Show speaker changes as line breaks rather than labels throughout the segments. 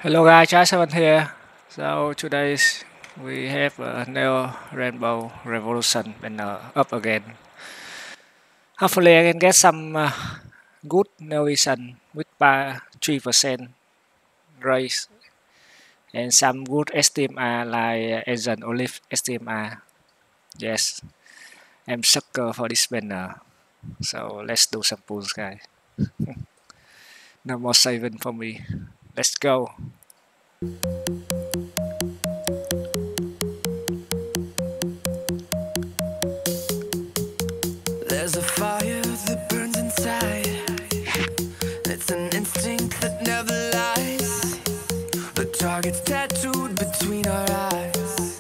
Hello guys, Chai7 here. So today we have a new Rainbow Revolution banner up again. Hopefully I can get some good new vision with 3% raise and some good STMR like Agent Olive STMR. Yes, I'm sucker for this banner. So let's do some pulls guys. No more saving for me. Let's go.
There's a fire that burns inside. It's an instinct that never lies. The target's tattooed between our eyes.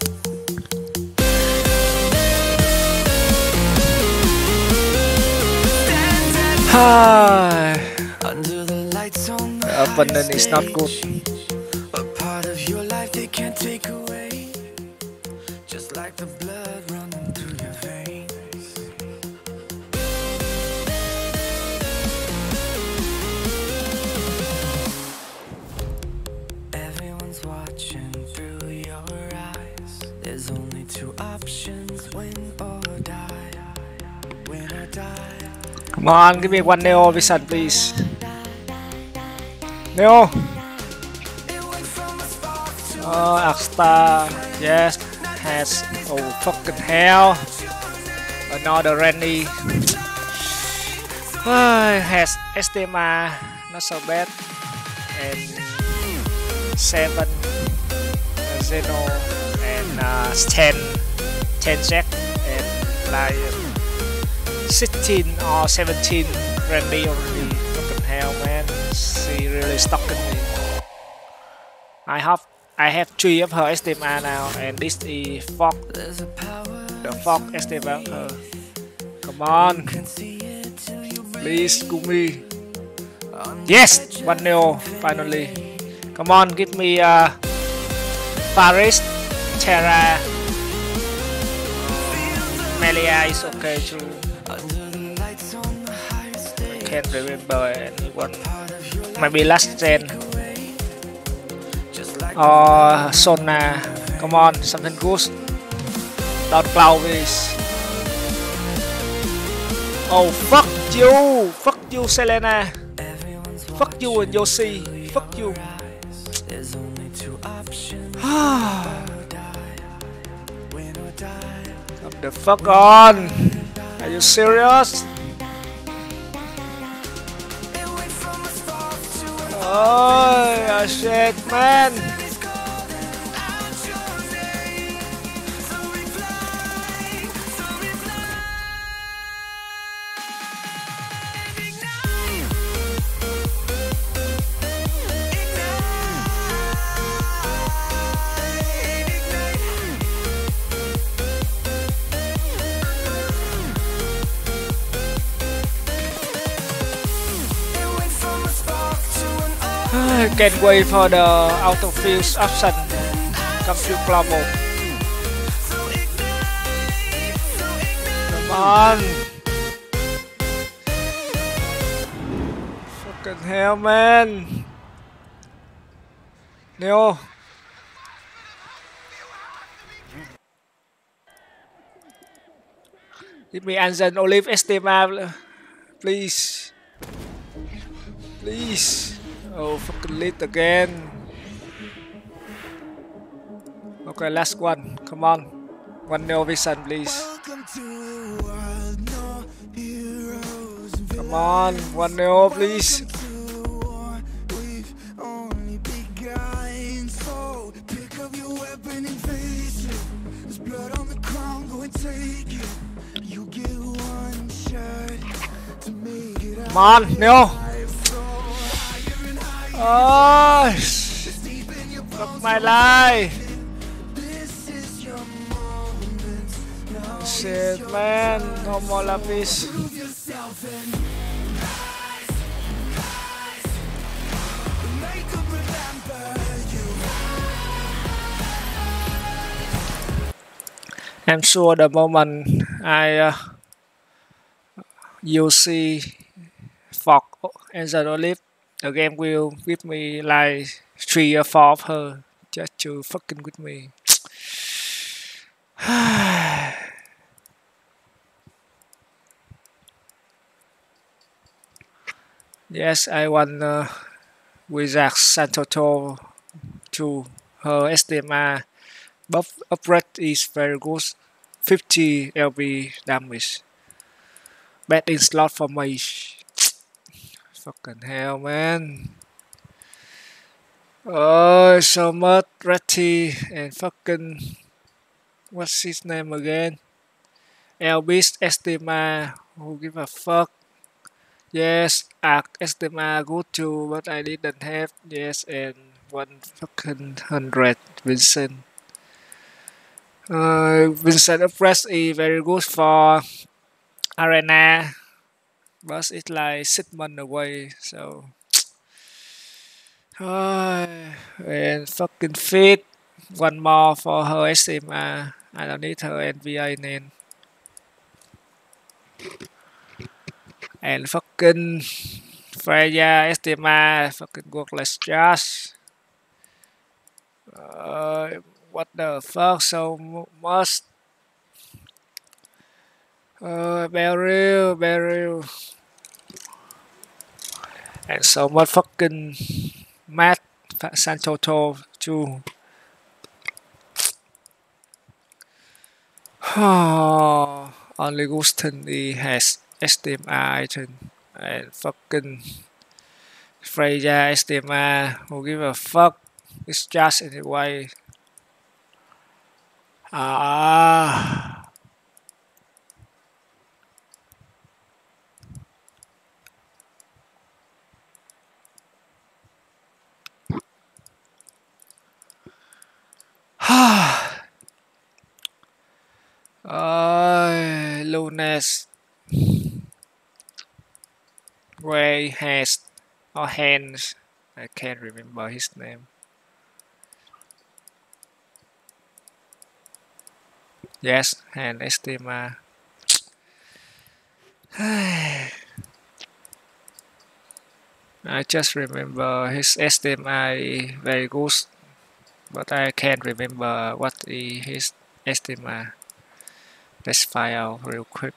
Hi.
Under the lights on the
The opponent is not good.
a part of your life they can't take away. Just like the blood running through your veins. Everyone's watching through your eyes. There's only two options: win or die. Win or die.
Come on, give me one Neo Vision, please. Neo! Oh, Axstar. Yes, has. Oh, fucking hell. Another Randy. Has STMR. Not so bad. And 7 Zeno. And 10 Jack. And like 16 or 17 Randy already. Fucking hell, man. She really stalking me. I have 3 of her STMR now, and this is Fog. The Fog STMR of her. Come on. Please, Gumi. Yes! 1 Neo, finally. Come on, give me Paris, Terra. Melia is okay too. I can't remember anyone. Maybe last gen. Or Sona. Come on, something good. Don't cloud this. Oh, fuck you! Fuck you, Selena! Fuck you and Yoshi! Fuck you! Come the fuck on! Are you serious? Oh, shit, man! I can't wait for the autofuse option come to global. Come on! Fucking hell, man! Neo! Give me Anzen Olive STMR, please. Please. Oh, fucking late again. Okay, last one. Come on. One Neo Vision, please. Come on. One Neo, please. Come on, Neo. Oh, fuck my life. Shit, man. No more lapis. I'm sure the moment I you see Fog and the Olive, The game will give me like 3 or 4 of her just to fucking with me. Yes, I want Wizard Santoto to her SDMR buff upright is very good. 50 LB damage. Bad in slot for me. Fucking hell, man. Oh, so much Ratty and fucking. What's his name again? Elvis Estima. Who give a fuck? Yes, Arc Estima good too, but I didn't have. Yes, and 100 Vincent. Vincent Press is very good for Arena, but it's like 6 months away, so. And fucking fit. One more for her SMR. I don't need her NVI name. And fucking Freya STMR fucking workless Josh. What the fuck so much? Beryl. And so much fucking Matt Santoto too. Only Guston he has STMR item. And fucking Freya STMR, who give a fuck? It's just anyway. Ah. Lunes Gray has or hands. I can't remember his name. Yes, hand estima. I just remember his estima very good, but I can't remember what is his estima. Let's find out real quick.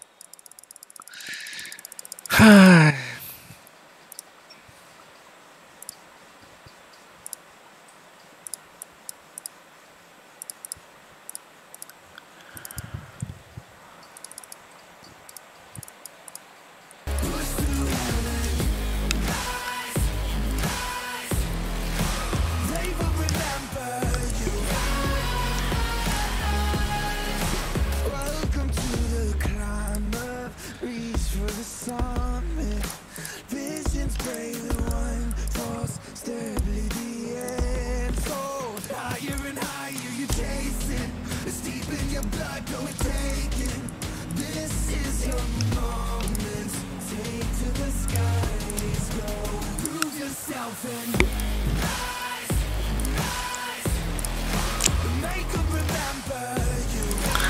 Welcome to the climb up, reach for the summit. Visions break the one false, stability and fold. Higher and higher you chase it. It's deep in your blood, go and take it. This is your moment. Take to the skies, go. Prove yourself and rise, rise. Make them remember you.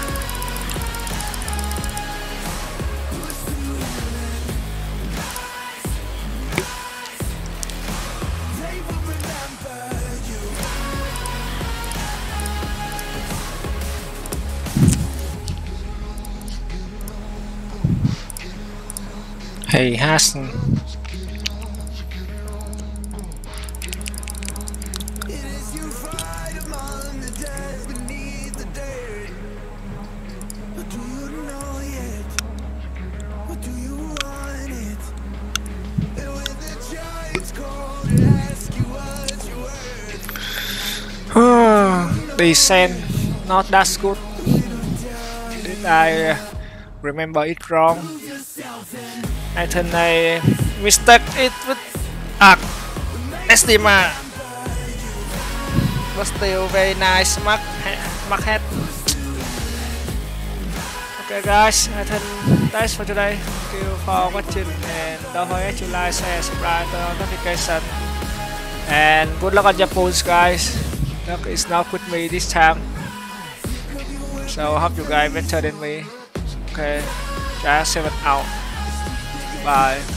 Push through heaven. Rise, rise. They will remember you.
Hey Hassan.
It is you fight among the dead beneath the dirt. What do you know yet? What do you want it? And when the giants call to ask you what you're worth,
Descent not that good. Did I remember it wrong?
yourself and
I think I mistake it with Arc Estima. But still very nice mark head. Okay guys, I think that's for today. Thank you for watching and don't forget to like, share, subscribe, turn on notification. And good luck on Japan guys. Luck is not with me this time. So I hope you guys better than me. Okay, just 7 out. Bye.